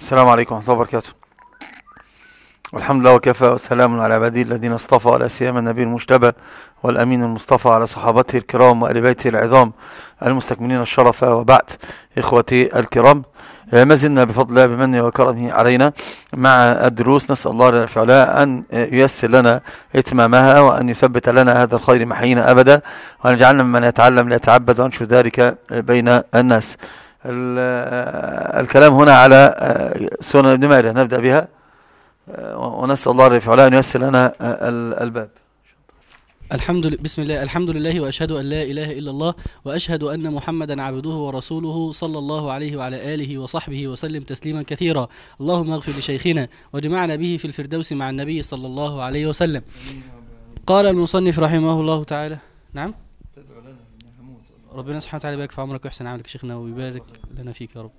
السلام عليكم ورحمة الله وبركاته. والحمد لله وكفى وسلام على عباده الذين اصطفى، ولا سيما النبي المجتبى والأمين المصطفى على صحابته الكرام وآل بيته العظام المستكملين الشرف. وبعد، إخوتي الكرام، ما زلنا بفضل الله بمنه وكرمه علينا مع الدروس. نسأل الله تعالى أن ييسر لنا إتمامها، وأن يثبت لنا هذا الخير محيينا أبدا، وأن يجعلنا ممن يتعلم ليتعبد وينشر ذلك بين الناس. الكلام هنا على سنن ابن ماجه نبدأ بها، ونسأل الله تعالى أن ييسر لنا الباب. بسم الله، الحمد لله، وأشهد أن لا إله إلا الله، وأشهد أن محمدا عبده ورسوله صلى الله عليه وعلى آله وصحبه وسلم تسليما كثيرا. اللهم اغفر لشيخنا واجمعنا به في الفردوس مع النبي صلى الله عليه وسلم. قال المصنف رحمه الله تعالى. نعم، ربنا سبحانه وتعالى يبارك في عمرك ويحسن عملك شيخنا، ويبارك لنا فيك يا رب.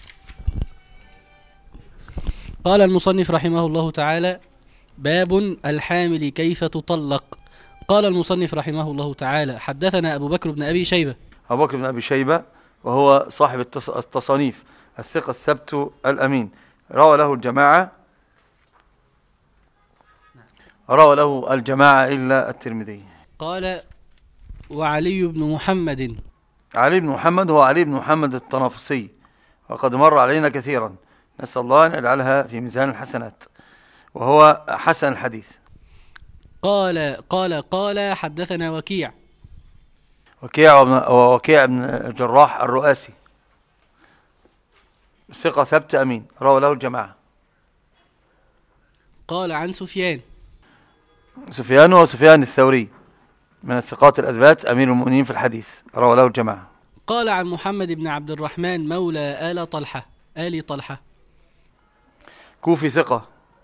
قال المصنف رحمه الله تعالى: باب الحامل كيف تطلق. قال المصنف رحمه الله تعالى: حدثنا أبو بكر بن أبي شيبة. أبو بكر بن أبي شيبة وهو صاحب التصانيف، الثقة الثبت الأمين، روى له الجماعة إلا الترمذي. قال: وعلي بن محمد. علي بن محمد هو علي بن محمد الطنافسي، وقد مر علينا كثيرا، نسأل الله أن يجعلها في ميزان الحسنات، وهو حسن الحديث. قال حدثنا وكيع بن جراح الرؤاسي، ثقة ثبت أمين، روى له الجماعة. قال عن سفيان وسفيان الثوري من الثقات الأثبات، أمير المؤمنين في الحديث، روى له الجماعة. قال عن محمد بن عبد الرحمن مولى آل طلحة، كوفي ثقة.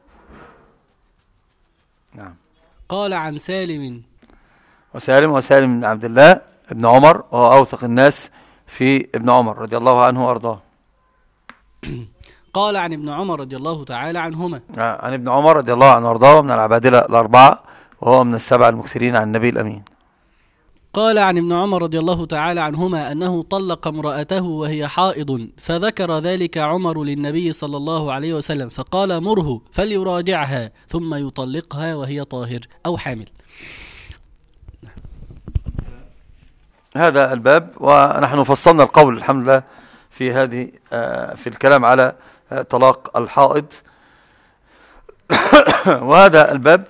نعم. قال عن سالم بن عبد الله ابن عمر، وهو أوثق الناس في ابن عمر رضي الله عنه وأرضاه. قال عن ابن عمر رضي الله تعالى عنهما. عن ابن عمر رضي الله عنه وأرضاه، من العبادلة الأربعة، وهو من السبع المكثرين عن النبي الأمين. قال عن ابن عمر رضي الله تعالى عنهما أنه طلق امرأته وهي حائض، فذكر ذلك عمر للنبي صلى الله عليه وسلم، فقال: مره فليراجعها ثم يطلقها وهي طاهر أو حامل. هذا الباب، ونحن فصلنا القول الحمد لله في الكلام على طلاق الحائض. وهذا الباب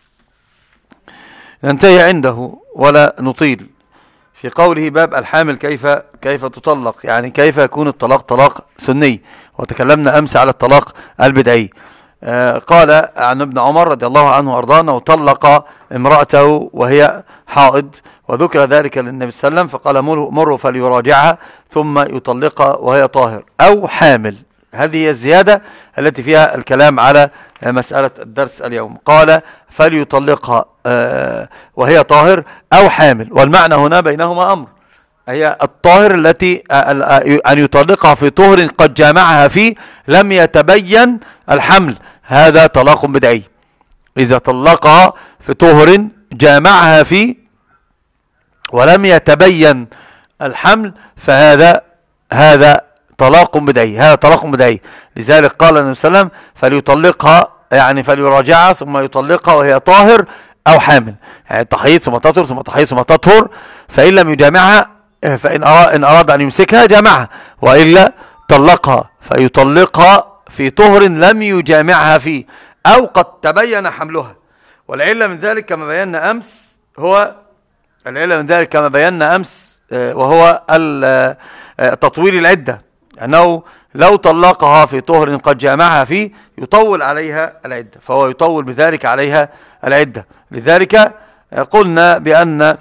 ننتهي عنده ولا نطيل في قوله باب الحامل كيف تطلق، يعني كيف يكون الطلاق طلاق سني، وتكلمنا أمس على الطلاق البدعي. قال عن ابن عمر رضي الله عنه وأرضاه أنه طلق امرأته وهي حائض، وذكر ذلك للنبي صلى الله عليه وسلم، فقال: مره فليراجعها ثم يطلقها وهي طاهر أو حامل. هذه هي الزيادة التي فيها الكلام على مسألة الدرس اليوم. قال: فليطلقها وهي طاهر أو حامل، والمعنى هنا بينهما أمر، هي الطاهر التي أن يطلقها في طهر قد جامعها فيه لم يتبين الحمل، هذا طلاق بدعي. إذا طلقها في طهر جامعها فيه ولم يتبين الحمل فهذا طلاق بدعي. لذلك قال النبي صلى الله عليه وسلم: فليطلقها، يعني فليراجعها ثم يطلقها وهي طاهر أو حامل، يعني تحيض ثم تطهر ثم تحيض ثم تطهر، فإن لم يجامعها، فإن أراد أن يمسكها جامعها، وإلا طلقها، فيطلقها في طهر لم يجامعها فيه أو قد تبين حملها. والعلة من ذلك كما بينا أمس وهو تطويل العدة، أنه لو طلقها في طهر قد جامعها فيه يطول عليها العدة، فهو يطول بذلك عليها العدة. لذلك قلنا بأن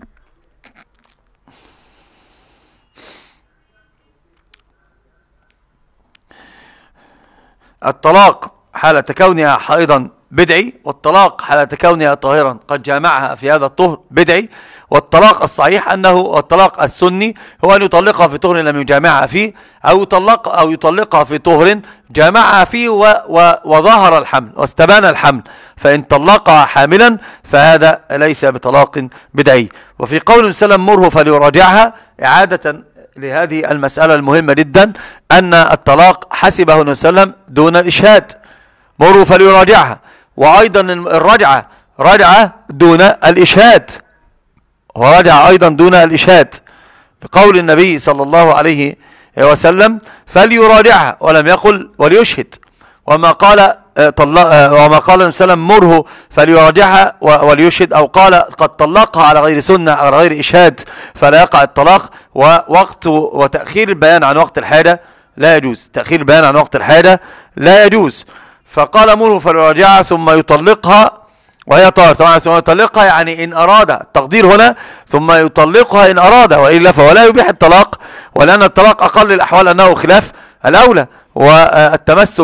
الطلاق حالة كونها حائضا بدعي، والطلاق حالة كونها طاهرا قد جامعها في هذا الطهر بدعي. والطلاق الصحيح الطلاق السني هو أن يطلقها في طهر لم يجامعها فيه، أو يطلقها في طهر جامعها فيه وظهر الحمل واستبان الحمل، فإن طلقها حاملا فهذا ليس بطلاق بدعي. وفي قول سلم: مره فليراجعها، إعادة لهذه المسألة المهمة جدا أن الطلاق حسبه النبي صلى الله عليه وسلم دون الإشهاد، مروا فليراجعها. وأيضا الرجعة رجعة دون الإشهاد، ورجع أيضا دون الإشهاد بقول النبي صلى الله عليه وسلم فليراجعها، ولم يقل وليشهد. وما قال النبي صلى الله عليه وسلم مره فليراجعها وليشهد، أو قال قد طلقها على غير سنة على غير إشهاد فلا يقع الطلاق. ووقت وتأخير البيان عن وقت الحاجة لا يجوز، تأخير البيان عن وقت الحاجة لا يجوز. فقال مره فليراجعها ثم يطلقها وهي طاهرة. طبعا ثم يطلقها يعني إن أراد، التقدير هنا ثم يطلقها إن أراد، وإلا فولا يبيح الطلاق، ولأن الطلاق أقل الأحوال أنه خلاف الأولى، والتمسك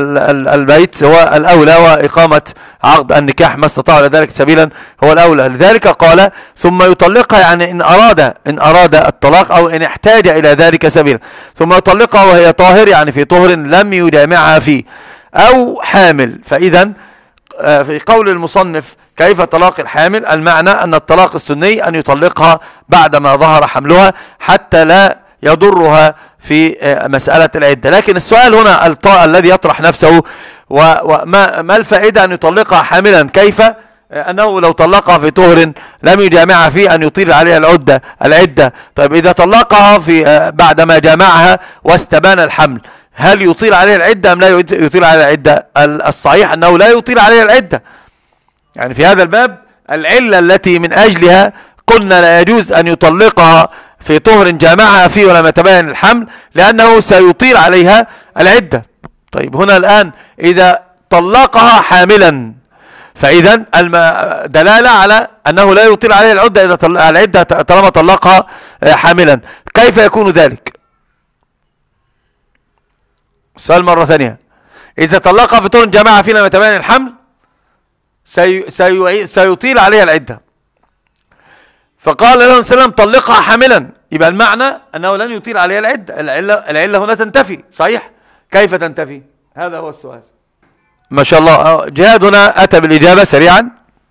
بالبيت هو الأولى، وإقامة عقد النكاح ما استطاع لذلك سبيلا هو الأولى. لذلك قال ثم يطلقها يعني إن أراد الطلاق أو إن احتاج إلى ذلك سبيلا. ثم يطلقها وهي طاهر يعني في طهر لم يجامعها فيه، أو حامل. فإذا في قول المصنف كيف طلاق الحامل، المعنى أن الطلاق السني أن يطلقها بعدما ظهر حملها حتى لا يضرها في مسألة العدة. لكن السؤال هنا الذي يطرح نفسه، وما الفائدة أن يطلقها حاملا؟ كيف أنه لو طلقها في طهر لم يجامعها فيه أن يطيل عليها العدة؟ طيب إذا طلقها في بعدما جامعها واستبان الحمل، هل يطيل عليها العدة أم لا يطيل عليها العدة؟ الصحيح أنه لا يطيل عليها العدة. يعني في هذا الباب العلة التي من أجلها قلنا لا يجوز أن يطلقها في طهر جامعها فيه ولم يتبين الحمل، لأنه سيطيل عليها العدة. طيب هنا الآن إذا طلقها حاملا، فإذا دلالة على أنه لا يطيل عليها العدة طالما طلقها حاملا. كيف يكون ذلك؟ السؤال مرة ثانية، إذا طلقها في طهر جامعها فيه لم يتبين الحمل سيطيل عليها العدة، فقال له السلام طلقها حاملا، يبقى المعنى أنه لن يطيل عليها العدة. العلة هنا تنتفي، صحيح؟ كيف تنتفي؟ هذا هو السؤال. ما شاء الله جهاد هنا أتى بالإجابة سريعا،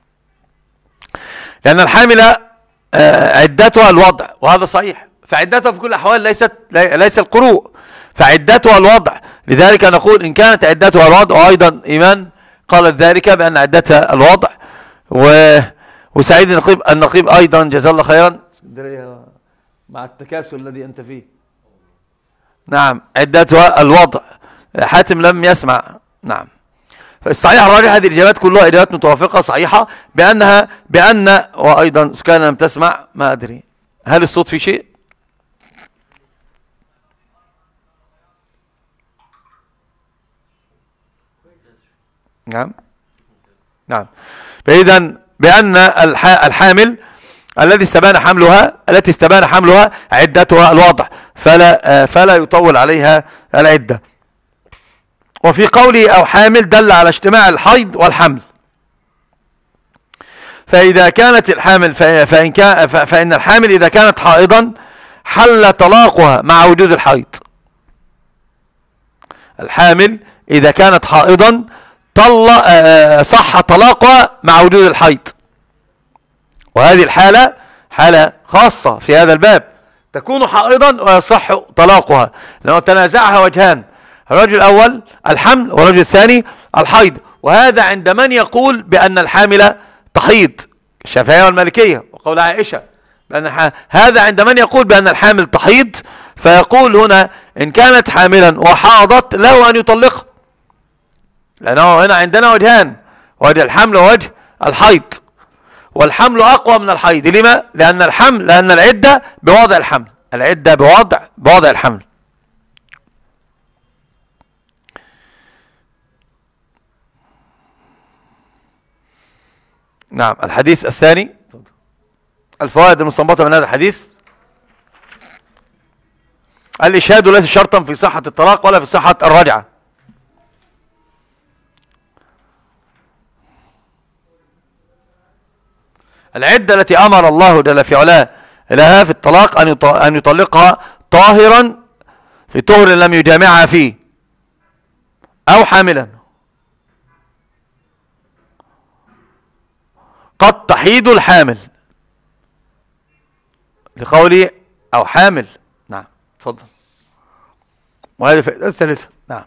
لأن الحاملة عدتها الوضع، وهذا صحيح، فعدتها في كل الأحوال ليس القروء، فعدتها الوضع. لذلك نقول إن كانت عدتها الوضع، وأيضا إيمان قالت ذلك بأن عدتها الوضع، وسعيد النقيب أيضا جزاه الله خيرا مع التكاسل الذي أنت فيه. نعم عدتها الوضع. حاتم لم يسمع. نعم الصحيح الراجح هذه الإجابات كلها إجابات متوافقة صحيحة بأن وأيضا كان لم تسمع، ما أدري هل الصوت في شيء؟ نعم فإذا بأن الحامل التي استبان حملها عدتها الوضع، فلا يطول عليها العدة. وفي قوله أو حامل دل على اجتماع الحيض والحمل، فإذا كانت الحامل فإن الحامل إذا كانت حائضا حل طلاقها مع وجود الحيض. الحامل إذا كانت حائضا صح طلاقها مع وجود الحيض، وهذه الحالة حالة خاصة في هذا الباب، تكون حائضا ويصح طلاقها، لأنه تنازعها وجهان، الرجل الأول الحمل والرجل الثاني الحيض. وهذا عند من يقول بأن الحاملة تحيض، الشافعية والمالكية وقول عائشة، لأن هذا عند من يقول بأن الحامل تحيض، فيقول هنا إن كانت حاملا وحاضت له أن يطلقها، لأنه هنا عندنا وجهان، وجه الحمل ووجه الحيض، والحمل أقوى من الحيض. لما؟ لأن العدة بوضع الحمل، العدة بوضع الحمل. نعم الحديث الثاني، الفوائد المستنبطة من هذا الحديث: الإشهاد ليس شرطا في صحة الطلاق ولا في صحة الرجعة. العدة التي أمر الله جل في علاه لها في الطلاق أن يطلقها طاهرا في طهر لم يجامعها فيه، أو حاملا. قد تحيض الحامل لقوله أو حامل. نعم تفضل. وهذه فائدة الثالثة. نعم.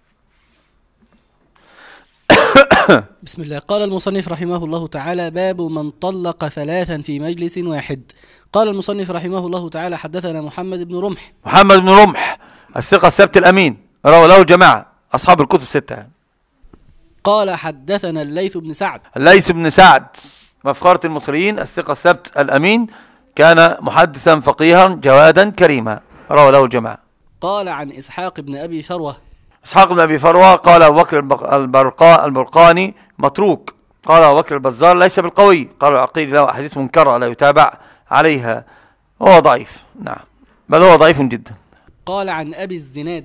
بسم الله. قال المصنف رحمه الله تعالى: باب من طلق ثلاثا في مجلس واحد. قال المصنف رحمه الله تعالى: حدثنا محمد بن رمح. محمد بن رمح الثقة الثبت الأمين، روى له جماعة أصحاب الكتب الستة. قال حدثنا الليث بن سعد. الليث بن سعد مفخرة المصريين الثقة الثبت الأمين، كان محدثا فقيها جوادا كريما، روى له الجماعة. قال عن إسحاق بن أبي ثروة. إسحاق بن أبي فروة قال أبو بكر البرقاني متروك، قال أبو بكر البزار ليس بالقوي، قال العقيل له أحاديث منكرة لا يتابع عليها، هو ضعيف. نعم، بل هو ضعيف جدا. قال عن أبي الزناد.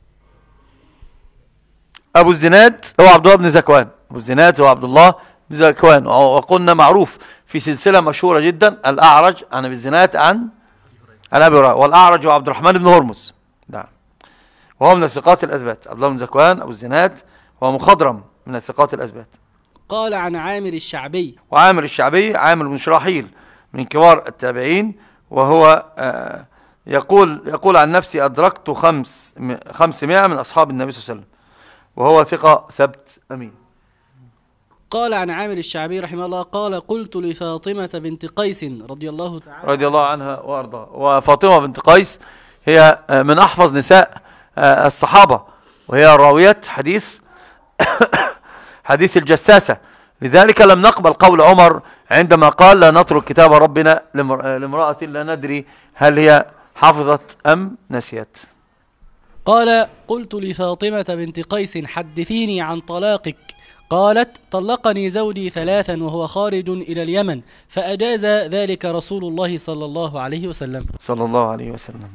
أبو الزناد هو عبد الله بن زكوان. أبو الزناد هو عبد الله بن زكوان، وقلنا معروف في سلسلة مشهورة جدا الأعرج عن أبي الزناد عن أبي هريرة، والأعرج هو عبد الرحمن بن هرمز. نعم، وهو من الثقات الأثبات. عبد الله بن زكوان أبو الزناد هو مخضرم من الثقات الأثبات. قال عن عامر الشعبي. وعامر الشعبي عامر بن شراحيل من كبار التابعين، وهو يقول عن نفسي أدركت 500 من أصحاب النبي صلى الله عليه وسلم، وهو ثقة ثبت أمين. قال عن عامر الشعبي رحمه الله قال: قلت لفاطمة بنت قيس رضي الله تعالى رضي الله عنها وأرضاها. وفاطمة بنت قيس هي من أحفظ نساء الصحابة، وهي راوية حديث الجساسة، لذلك لم نقبل قول عمر عندما قال: لا نترك كتاب ربنا لامرأة لا ندري هل هي حفظت أم نسيت. قال: قلت لفاطمة بنت قيس: حدثيني عن طلاقك. قالت: طلقني زوجي 3 وهو خارج إلى اليمن، فأجاز ذلك رسول الله صلى الله عليه وسلم. صلى الله عليه وسلم.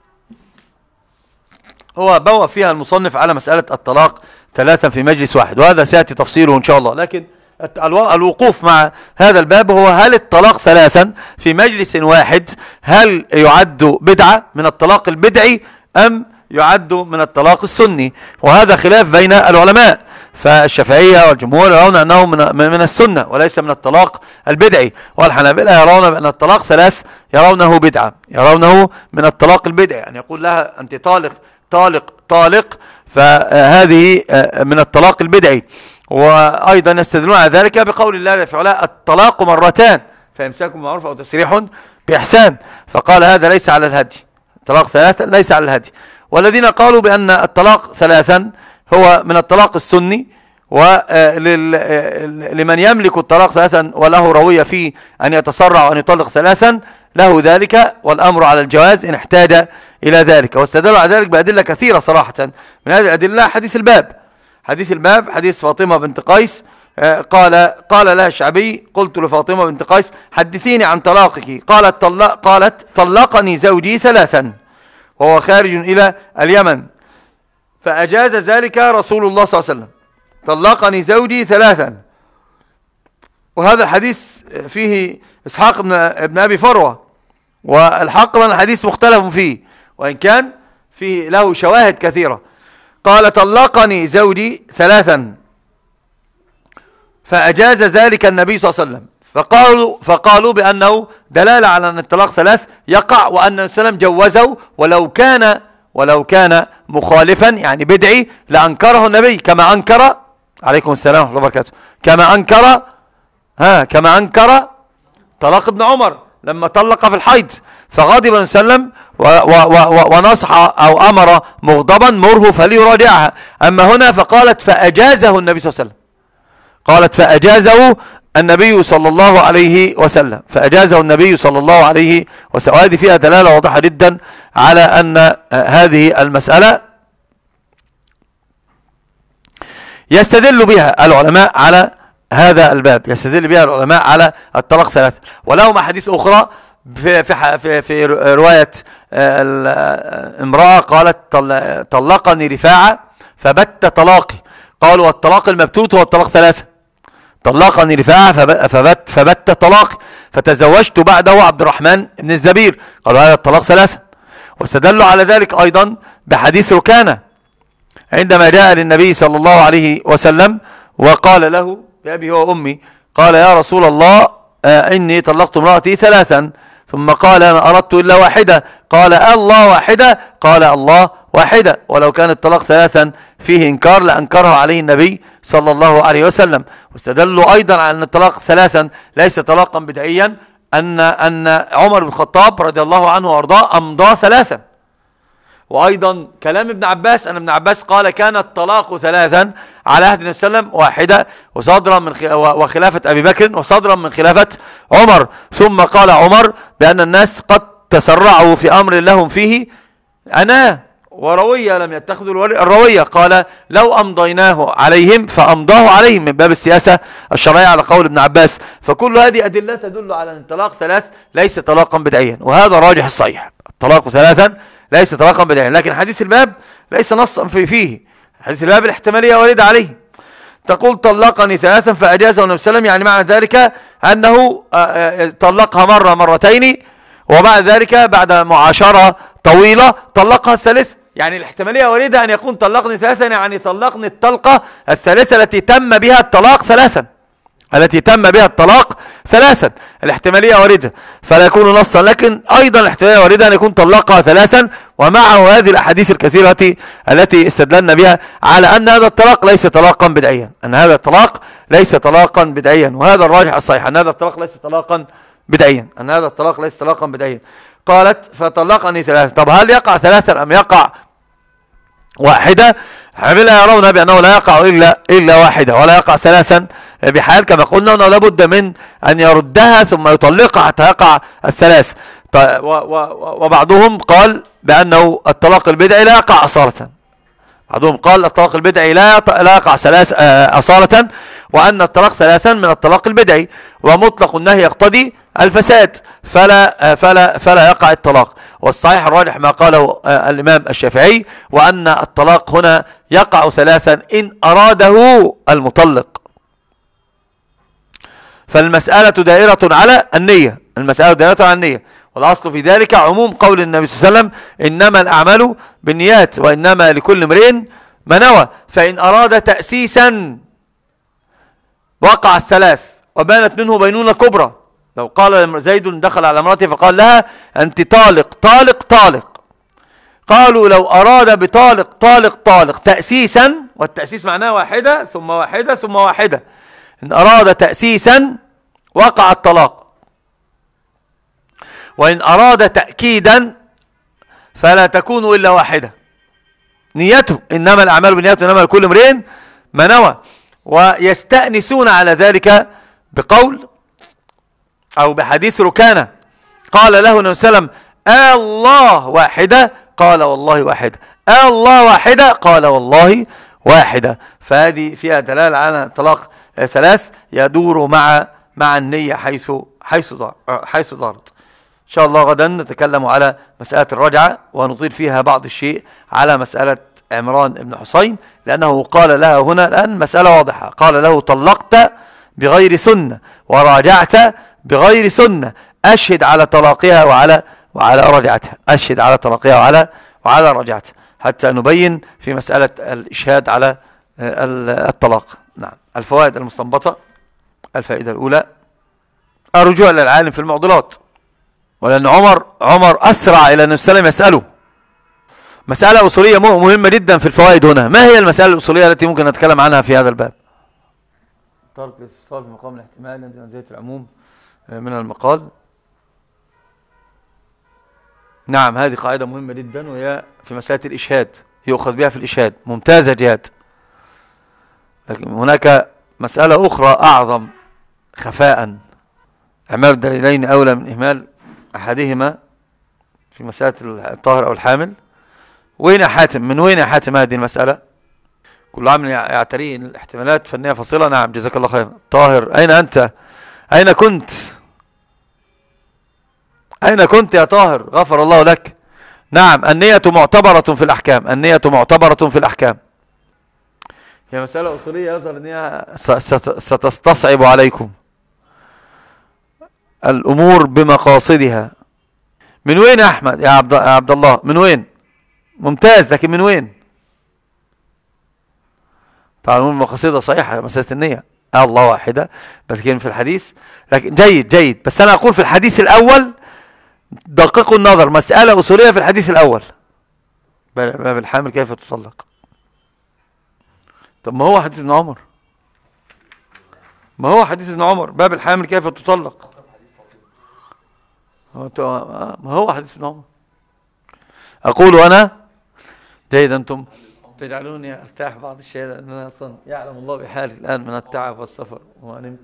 هو بوأ فيها المصنف على مسألة الطلاق 3 في مجلس واحد، وهذا سيأتي تفصيله إن شاء الله، لكن الوقوف مع هذا الباب هو: هل الطلاق 3 في مجلس واحد هل يعد بدعة من الطلاق البدعي أم يعد من الطلاق السني؟ وهذا خلاف بين العلماء، فالشافعية والجمهور يرون أنه من السنة وليس من الطلاق البدعي، والحنابلة يرون بأن الطلاق 3 يرونه بدعة، يرونه من الطلاق البدعي، يعني يقول لها أنت طالق طالق طالق، فهذه من الطلاق البدعي. وأيضا يستدلون على ذلك بقول الله في علاه: الطلاق 2، فإمساك بمعروف أو تسريح بإحسان، فقال هذا ليس على الهدي، طلاق 3 ليس على الهدي. والذين قالوا بأن الطلاق 3 هو من الطلاق السني، ولمن يملك الطلاق 3 وله روية فيه أن يتسرع وأن يطلق 3 له ذلك، والأمر على الجواز إن احتاج إلى ذلك. واستدلوا على ذلك بأدلة كثيرة صراحة. من هذه الأدلة حديث الباب حديث فاطمة بنت قيس، قال لها الشعبي: قلت لفاطمة بنت قيس: حدثيني عن طلاقك. قالت: طلقني زوجي 3 وهو خارج إلى اليمن، فأجاز ذلك رسول الله صلى الله عليه وسلم. طلقني زوجي 3. وهذا الحديث فيه إسحاق ابن أبي فروة، والحق من الحديث مختلف فيه، وإن كان فيه له شواهد كثيرة. قال: طلقني زوجي 3 فأجاز ذلك النبي صلى الله عليه وسلم، فقالوا بأنه دلالة على أن الطلاق 3 يقع، وأن النبي صلى الله عليه وسلم جوزه، ولو كان مخالفا يعني بدعي لأنكره النبي، كما أنكر عليكم السلام ورحمة الله وبركاته كما أنكر طلاق ابن عمر لما طلق في الحيض، فغضب النبي صلى الله عليه وسلم ونصح أو أمر مغضبا: مره فليراجعها. أما هنا فقالت: فأجازه النبي صلى الله عليه وسلم، قالت: فأجازه النبي صلى الله عليه وسلم، فأجازه النبي صلى الله عليه وسلم. وهذه فيها دلالة واضحة جدا على أن هذه المسألة يستدل بها العلماء على هذا الباب، يستدل بها العلماء على الطلاق 3. ولهم أحاديث أخرى في رواية امرأة قالت: طلقني رفاعة فبت طلاقي. قالوا: الطلاق المبتوت هو الطلاق 3. طلقني رفاعة فبت طلاقي، فتزوجت بعده عبد الرحمن بن الزبير. قالوا: هذا الطلاق 3. واستدلوا على ذلك أيضا بحديث ركانة عندما جاء للنبي صلى الله عليه وسلم وقال له بأبي وأمي، قال: يا رسول الله إني طلقت امرأتي 3، ثم قال أنا أردت إلا واحدة، قال الله واحدة، قال الله واحدة. ولو كان الطلاق ثلاثا فيه إنكار لأنكره عليه النبي صلى الله عليه وسلم. واستدلوا أيضا على أن الطلاق ثلاثا ليس طلاقا بدعيا أن عمر بن الخطاب رضي الله عنه وأرضاه أمضى ثلاثا. وأيضا كلام ابن عباس، أن ابن عباس قال كان الطلاق ثلاثا على عهد النبي صلى الله عليه وسلم واحدة، وصدرا من وخلافة أبي بكر، وصدرا من خلافة عمر. ثم قال عمر بأن الناس قد تسرعوا في أمر لهم فيه أنا وروية لم يتخذوا الروية، قال لو أمضيناه عليهم فأمضاه عليهم، من باب السياسة الشرعية على قول ابن عباس. فكل هذه أدلة تدل على أن الطلاق ثلاث ليس طلاقا بدعيا، وهذا راجح الصحيح، الطلاق ثلاثا ليس طلاقا بدعيا. لكن حديث الباب ليس نصا فيه، حديث الباب الاحتمالية واردة عليه. تقول طلقني ثلاثا فأجازه النبي صلى الله عليه وسلم، يعني معنى ذلك أنه طلقها مرة مرتين، وبعد ذلك بعد معاشرة طويلة طلقها الثالثة. يعني الاحتمالية واردة أن يكون طلقني ثلاثا، يعني طلقني الطلقة الثالثة التي تم بها الطلاق ثلاثا، التي تم بها الطلاق ثلاثا. الاحتمالية واردة فلا يكون نصا، لكن أيضا الاحتمالية واردة أن يكون طلقها ثلاثا، ومعه هذه الأحاديث الكثيرة التي استدللنا بها على أن هذا الطلاق ليس طلاقا بدعيا، أن هذا الطلاق ليس طلاقا بدعيا. وهذا الراجح الصحيح، أن هذا الطلاق ليس طلاقا بدعيا، أن هذا الطلاق ليس طلاقا بدعيا. قالت فطلقني ثلاثا. طب هل يقع ثلاثا أم يقع واحدة؟ حملها يرون بأنه لا يقع إلا واحدة، ولا يقع ثلاثا بحال، كما قلنا أنه لابد من أن يردها ثم يطلقها حتى يقع الثلاث. وبعضهم قال بأنه الطلاق البدعي لا يقع أصالة، بعضهم قال الطلاق البدعي لا يقع أصالة، وأن الطلاق ثلاثا من الطلاق البدعي، ومطلق النهي يقتضي الفساد فلا يقع الطلاق. والصحيح الراجح ما قاله الإمام الشافعي، وأن الطلاق هنا يقع ثلاثا إن أراده المطلق. فالمسألة دائرة على النية، المسألة دائرة على النية، والأصل في ذلك عموم قول النبي صلى الله عليه وسلم إنما الأعمال بالنيات وإنما لكل امرئ ما نوى. فإن أراد تأسيسا وقع الثلاث وبانت منه بينونة كبرى. لو قال زيد دخل على امرأته فقال لها أنت طالق طالق طالق، قالوا لو أراد بطالق طالق طالق تأسيسا، والتأسيس معناه واحدة ثم واحدة ثم واحدة، إن أراد تأسيسا وقع الطلاق. وإن أراد تأكيدا فلا تكون إلا واحدة، نيته إنما الأعمال بالنيات إنما لكل امرئ ما نوى. ويستأنسون على ذلك بقول أو بحديث ركانة قال له النبي صلى الله عليه وسلم الله واحدة، قال والله واحدة، الله واحدة، قال والله واحدة. فهذه فيها دلالة على طلاق ثلاث يدور مع النية حيث دارت. إن شاء الله غدا نتكلم على مسألة الرجعة، ونطيل فيها بعض الشيء على مسألة عمران بن حسين، لأنه قال لها هنا الآن مسألة واضحة، قال له طلقت بغير سنة وراجعت بغير سنة، أشهد على طلاقها وعلى رجعتها، أشهد على طلاقها وعلى رجعتها، حتى نبين في مسألة الإشهاد على الطلاق. نعم. الفوائد المستنبطة: الفائدة الأولى الرجوع للعالم في المعضلات، ولأن عمر أسرع إلى النبي صلى الله عليه وسلم يسأله. مسألة أصولية مهمة جدا في الفوائد هنا. ما هي المسألة الأصولية التي ممكن نتكلم عنها في هذا الباب؟ ترك الاستفسار في مقام الاحتمال عند منزلة العموم من المقال. نعم، هذه قاعدة مهمة جدا، وهي في مسألة الإشهاد، يؤخذ بها في الإشهاد، ممتازة جهاد. لكن هناك مسألة أخرى أعظم خفاء: إعمال الدليلين أولى من إهمال أحدهما في مسألة الطاهر أو الحامل. وين يا حاتم؟ من وين يا حاتم هذه المسألة؟ كل عام يعتريه الاحتمالات فنية فاصلة. نعم، جزاك الله خير. طاهر، أين أنت؟ أين كنت؟ أين كنت يا طاهر؟ غفر الله لك. نعم، النية معتبرة في الأحكام، النية معتبرة في الأحكام. هي مسألة أصولية يظهر أنها ستصعب عليكم الأمور بمقاصدها. من وين يا أحمد؟ يا عبد الله، من وين؟ ممتاز، لكن من وين؟ طبعا مقاصدها صحيحة، مسألة النية الله واحدة، بس كان في الحديث، لكن جيد. بس أنا أقول في الحديث الأول دققوا النظر، مسألة أصولية في الحديث الأول، باب الحامل كيف تطلق. طب ما هو حديث ابن عمر، ما هو حديث ابن عمر، باب الحامل كيف تطلق، ما هو حديث ابن عمر. أقول أنا جيد، أنتم تجعلوني أرتاح بعض الشيء، لأن أنا أصلا يعلم الله بحالي الآن من التعب والسفر ونمت.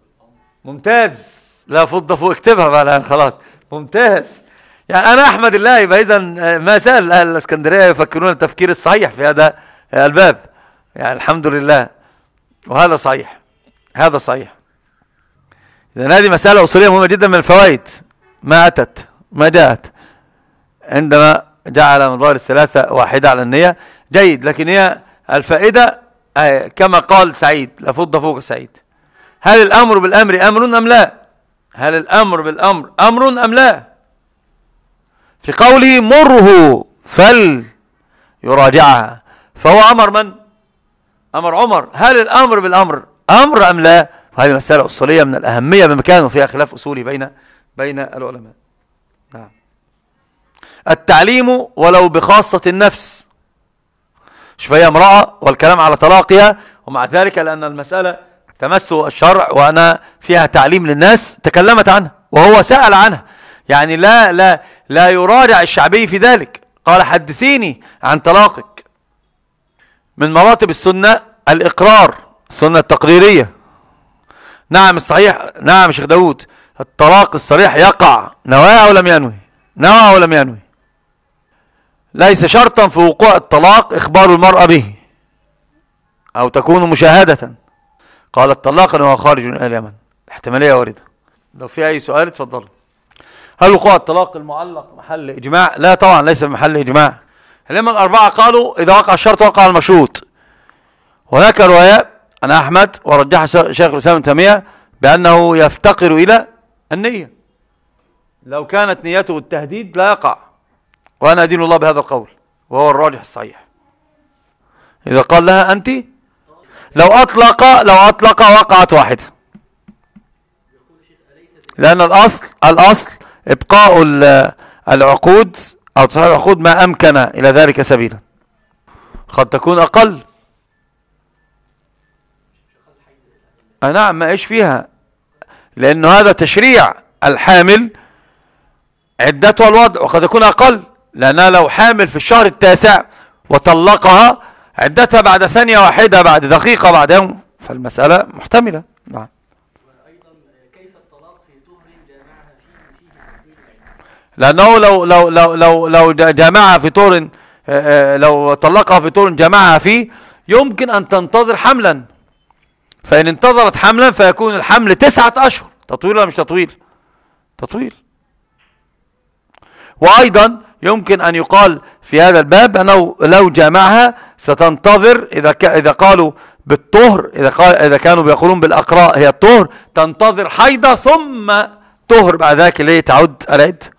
ممتاز، لا فضة فوق، اكتبها بقى الآن خلاص، ممتاز. يعني أنا أحمد الله، يبقى إذن ما زال أهل الإسكندرية يفكرون التفكير الصحيح في هذا الباب، يعني الحمد لله، وهذا صحيح، هذا صحيح. إذن هذه مسألة أصولية مهمة جدا من الفوائد، ما أتت ما جاءت عندما جعل مظاهر الثلاثة واحدة على النية. جيد، لكن هي الفائدة كما قال سعيد، لا فضة فوق سعيد. هل الأمر بالأمر أمر أم لا؟ هل الأمر بالأمر أمر أم لا؟ في قوله مره فليراجعها، فهو أمر من؟ أمر عمر. هل الأمر بالأمر أمر أم لا؟ هذه مسألة أصولية من الأهمية بمكان، وفيها خلاف أصولي بين العلماء. نعم. التعليم ولو بخاصة النفس، شوف هي امرأة والكلام على طلاقها، ومع ذلك لأن المسألة تمس الشرع وأنا فيها تعليم للناس تكلمت عنها وهو سأل عنها، يعني لا يراجع الشعبي في ذلك. قال حدثيني عن طلاقك. من مراتب السنة الإقرار، السنة التقريرية. نعم الصحيح، نعم شيخ داود، الطلاق الصريح يقع نواه أو لم ينوي، نواه أو لم ينوي. ليس شرطا في وقوع الطلاق إخبار المرأة به أو تكون مشاهدة. قال الطلاق وهو خارج من اليمن، احتمالية واردة. لو في أي سؤال اتفضلوا. هل وقوع الطلاق المعلق محل إجماع؟ لا طبعا، ليس محل إجماع. الأئمة الأربعة قالوا إذا وقع الشرط وقع المشروط. هناك رواية عن أحمد ورجح شيخ الإسلام ابن تيمية بأنه يفتقر إلى النية، لو كانت نيته التهديد لا يقع، وأنا أدين الله بهذا القول وهو الراجح الصحيح. إذا قال لها أنت، لو أطلق وقعت واحدة، لأن الأصل إبقاء العقود أو تصحيح العقود ما أمكن إلى ذلك سبيلا، قد تكون أقل. نعم، ما إيش فيها، لأنه هذا تشريع الحامل عدتها الوضع، وقد يكون أقل، لأنها لو حامل في الشهر التاسع وطلقها عدتها بعد ثانية واحدة، بعد دقيقة، بعد يوم، فالمسألة محتملة. نعم. وأيضا كيف الطلاق في طهر جامعها فيه لأنه لو جامعها في طهر، لو طلقها في طهر جامعها فيه، يمكن أن تنتظر حملا، فإن انتظرت حملا فيكون الحمل 9 أشهر. تطويل ولا مش تطويل؟ تطويل. وأيضا يمكن أن يقال في هذا الباب أنه لو جامعها ستنتظر، إذا قالوا بالطهر، إذا كانوا بيقولون بالأقراء هي الطهر، تنتظر حيضة ثم طهر بعد ذلك اللي تعود العد.